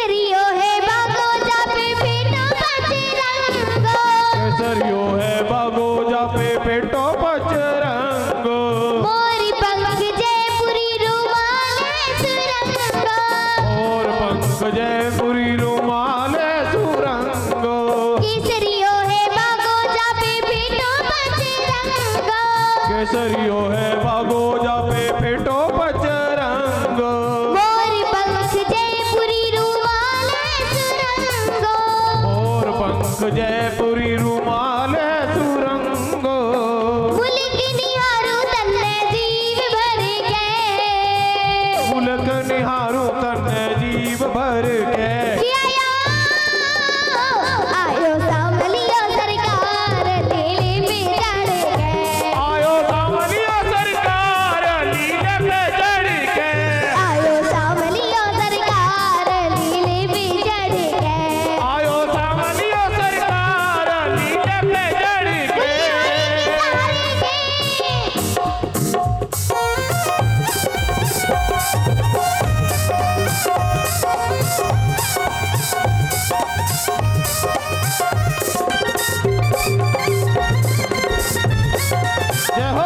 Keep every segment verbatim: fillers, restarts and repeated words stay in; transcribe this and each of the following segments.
केसरियो है बागो जापे पेटो बजरंगो, केसरियो है बागो जापे पेटो बजरंगो, मोरी पंख जयपुरी रुमाले सुरंगो, और पंख जयपुरी रुमाले सुरंगो, केसरियो है बागो जापे पेटो बजरंगो, केसरियो है बागो जापे पेटो बजरंगो, मोरी पंख जयपुरी रुमाले सुरंगो, और पंख जयपुरी रुमाले सुरंगो, मुल्क निहारू तन्ने जीव भर के, मुल्क निहारू तन्ने जीव भर के, आयो आयो सामलियो सरकार लीले में चढ़ के, आयो सामलिया सरकार लीले पे चढ़ के, आयो सामलियो सरकार लीले में चढ़ के, आयो सामलिया सरकार लीले पे चढ़ के, जय हो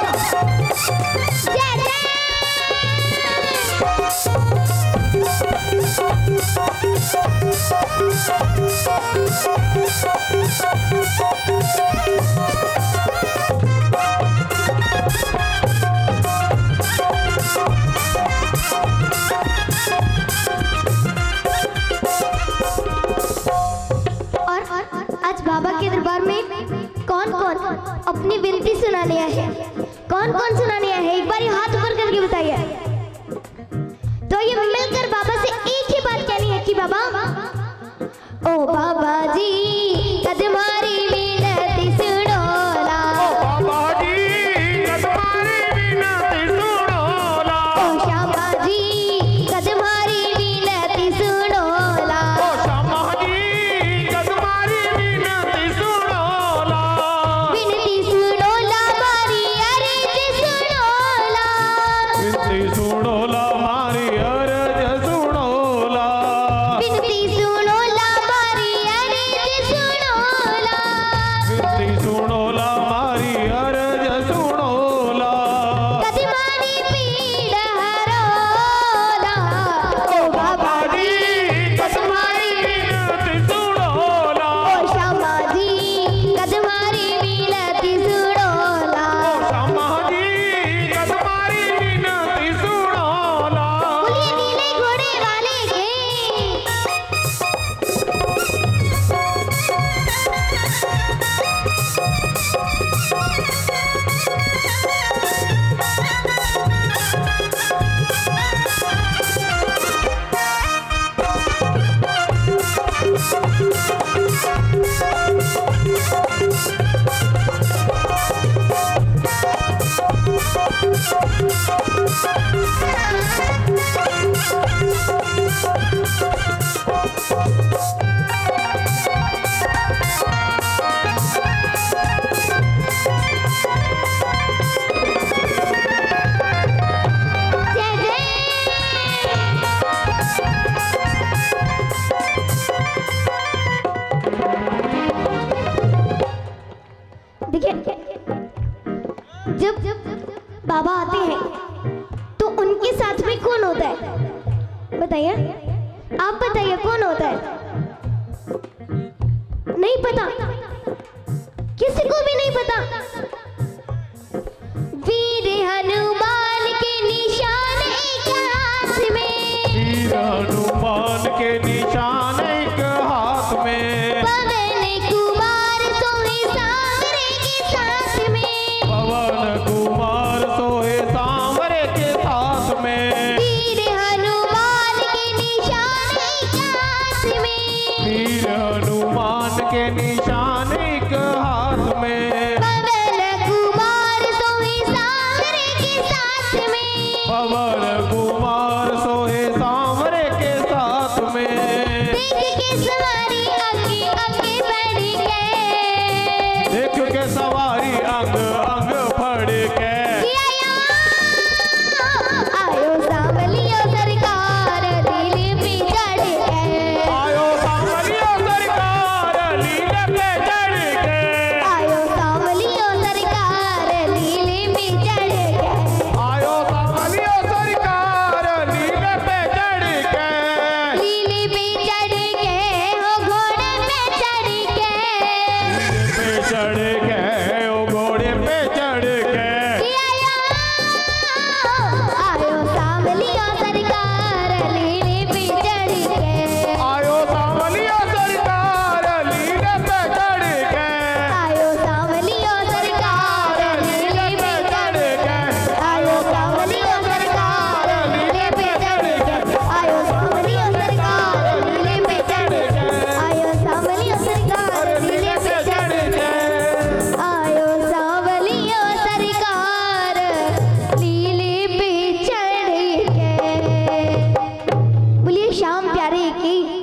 जय जय और आज बाबा के दरबार में कौन कौन अपनी विनती सुनाने आए हैं, कौन कौन सुनाने आए हैं, एक बार ये हाथ ऊपर करके बताइए। तो ये मिलकर बाबा से एक ही बात कहनी है कि बाबा, ओ बाबा जी कदमारी विनती सुनोला, बाबा जी कदमारी विनती सुनोला, ओ श्यामा जी कदमारी विनती सुनोला, ओ श्यामा जी कदमारी विनती सुनोला, विनती सुनोला मारी अर्ज सुनोला, विनती सुनोला मारी अर्ज सुनोला, विनती सुनोला मारी अर्ज सुनोला, विनती सुनोला मारी अर्ज सुनोला, कदमारी पीड़ हरोला, ओ बाबा जी कदमारी विनती सुनोला, ओ श्यामा जी कदमारी विनती सुनोला, ओ श्यामा जी कदमारी विनती सुनोला, बोलिए नीले घोड़े वाले के, जय जय। देखिए जब बाबा आते हैं तो उनके साथ में कौन होता है, बताइए, आप बताइए कौन होता है? नहीं पता, किसी को भी नहीं पता। वीर हनुमान के निशान एक हाथ में, वीर हनुमान के निशान एक हाथ में, पवन कुमार सोहे सांवरे के साथ में, पवन कुमार सोहे सांवरे के साथ में, वीर हनुमान के निशान एक हाथ में, वीर हनुमान के निशान एक हाथ में, पवन कुमार सोहे सांवरे के साथ में, पवन कुमार सोहे सांवरे के साथ में,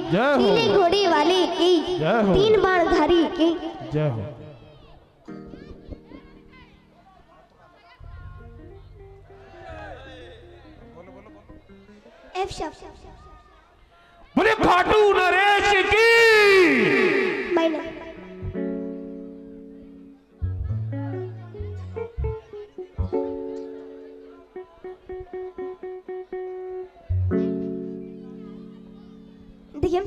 जय हो। नीले घोड़े वाले की, जय हो। तीन बाणधारी की। जय हो। एफ शब्द बोले खाटू नरेश की। माइनर। देखिए,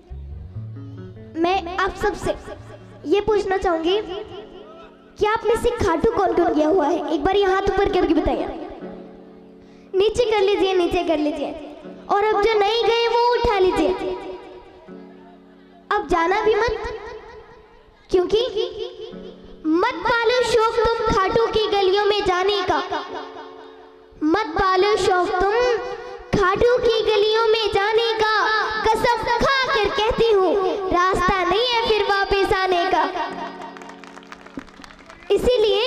मैं आप सबसे ये पूछना चाहूंगी कि आप में से खाटू कौन कौन गया हुआ है? एक बार ये हाथ ऊपर करके बताइए। नीचे कर लीजिए, नीचे कर लीजिए। और अब जो नहीं गए वो उठा लीजिए। अब जाना भी मत, क्योंकि मत पालो शौक तुम खाटू की गलियों में जाने का। मत पालो शौक तुम खाटू की गलियों में जाने का। कसम खा कर कहती हूँ, रास्ता नहीं है फिर वापस आने का। इसीलिए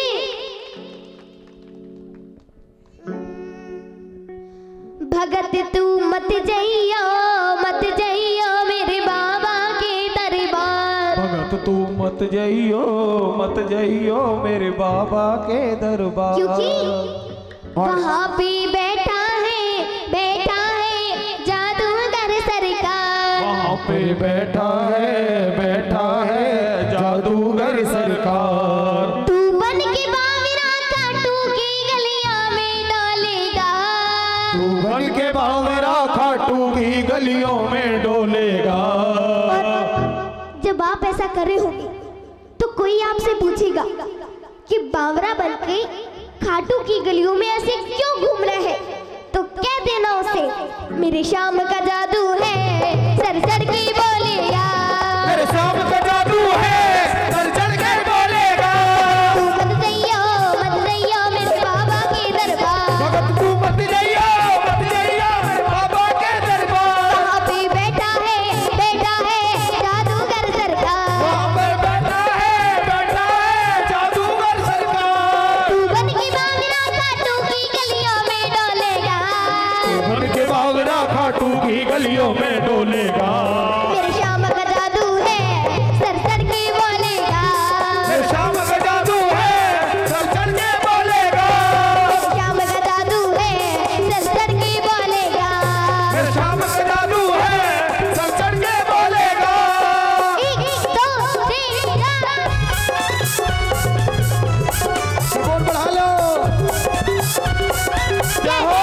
भगत तू मत जइयो, मत जइयो मेरे बाबा के दरबार। भगत तू मत जइयो, मत जइयो मेरे बाबा के दरबार। क्योंकि वहाँ पे बैठा है, बैठा है जादूगर सरकार। वहाँ पे बैठा है, बैठा है जादूगर सरकार। तू बन के बावरा खाटू की गलियों में डोलेगा। तू बन के बावरा खाटू की गलियों में डोलेगा। और जब आप ऐसा कर रहे होंगे तो कोई आपसे पूछेगा कि बावरा बन के खाटू की गलियों में ऐसे क्यों घूम रहा है, तो कह देना उसे मेरे शाम का जादू है, सर चढ़ के बोलेगा। मेरे शाम का जादू है, सर चढ़ के बोलेगा। तू मत जइयो, मत जइयो मेरे बाबा के दरबार। भगत तू मत जइयो, मत जइयो मेरे बाबा के दरबार। वहाँ पे बैठा है, बैठा है जादूगर सरकार। वहाँ पे बैठा है, बैठा है जादूगर सरकार। तू बन के बावरा खाटू की गलियों में डोलेगा। तू बन के बावरा खाटू की गलियों में डोलेगा। मेरे शाम का जादू है, सर चढ़ के बोलेगा। मेरे शाम का जादू है, सर चढ़ के बोलेगा। मेरे शाम का जादू है, सर चढ़ के बोलेगा। मेरे शाम का जादू है, सर चढ़ के बोलेगा। एक दो तीन चार। बोल बढ़ा लो। जय हो।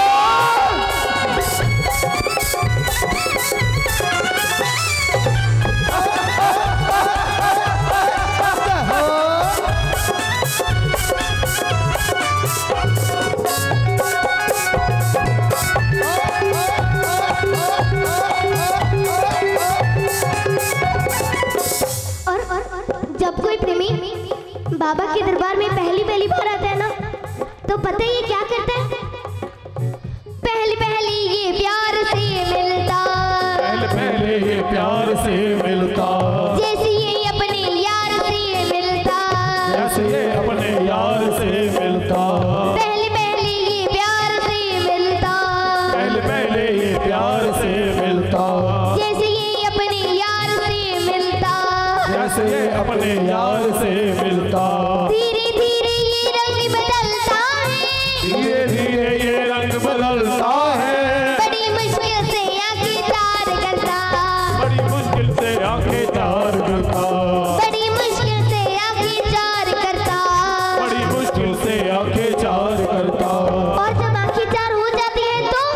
और जब कोई प्रेमी बाबा के दरबार में पहली पहली बार आता है ना, तो पता ही ये क्या करता है? पहली पहली ये प्यार से मिलता, पहले पहले ये प्यार से मिलता। जैसे ये अपने यार से मिलता। जैसे ये अपने यार से मिलता। पहली पहली ये प्यार से मिलता। पहले पहले ये प्यार से मिलता। जैसे ये अपने यार से मिलता। जैसे ये अपने यार से मिलता। धीरे धीरे ये रंग बदलता है। धीरे धीरे ये रंग बदलता है। बड़ी मुश्किल से आंखें चार करता। बड़ी मुश्किल से आंखें चार करता। बड़ी मुश्किल से आंखें चार करता। बड़ी मुश्किल से आंखें चार करता। और जब आंखें चार हो जाती हैं तो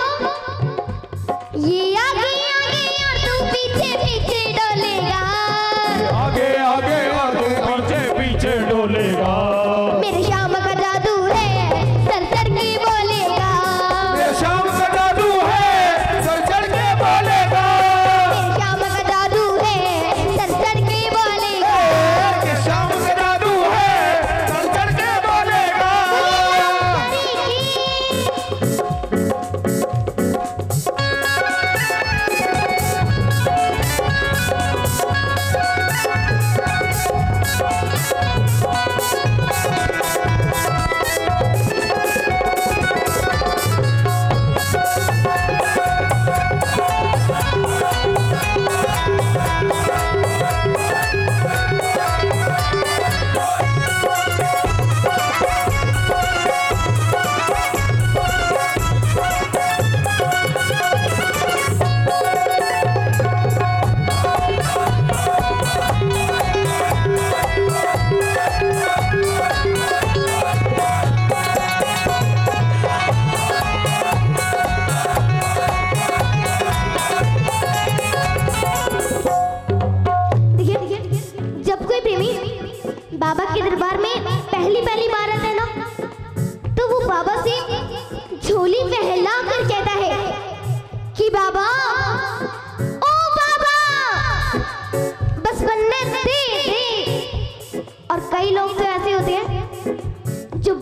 ये आगे आगे और तू पीछे पीछे डोलेगा। आगे आगे आगे पीछे पीछे डोलेगा। मेरे शाम का जादू है, सर चढ़ के बोलेगा। मेरे शाम का जादू है, सर चढ़ के बोलेगा। मेरे शाम का जादू है, सर चढ़ के बोलेगा। मेरे शाम का जादू है, सर चढ़ के बोलेगा। बोलिए रामधारी की।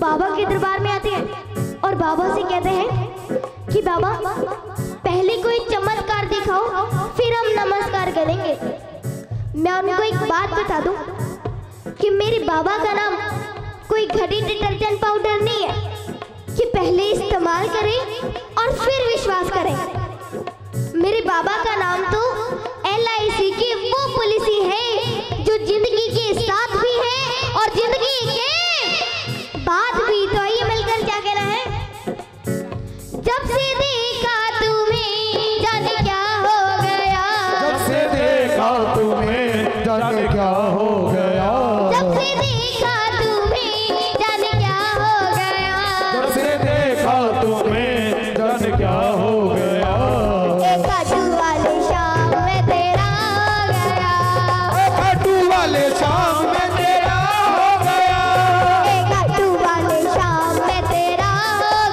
बाबा के दरबार में आते हैं और बाबा से कहते हैं कि बाबा पहले कोई चमत्कार दिखाओ फिर हम नमस्कार करेंगे। मैं उनको एक बात बता दूं कि मेरे बाबा का नाम कोई घड़ी डिटर्जेंट पाउडर नहीं है कि पहले इस्तेमाल करें और फिर विश्वास करें। मेरे बाबा का नाम तो एल आई सी की वो पॉलिसी है जो जिंदगी के साथ भी है और जिंदगी के बाद भी। तो आइए मिलकर क्या कहना है। जब से देखा तुम्हें जाने क्या हो गया, जब से देखा तुम्हें जाने क्या हो गया, जब से देखा तुम्हें जाने क्या हो गया, जब से देखा तुम्हें जाने क्या हो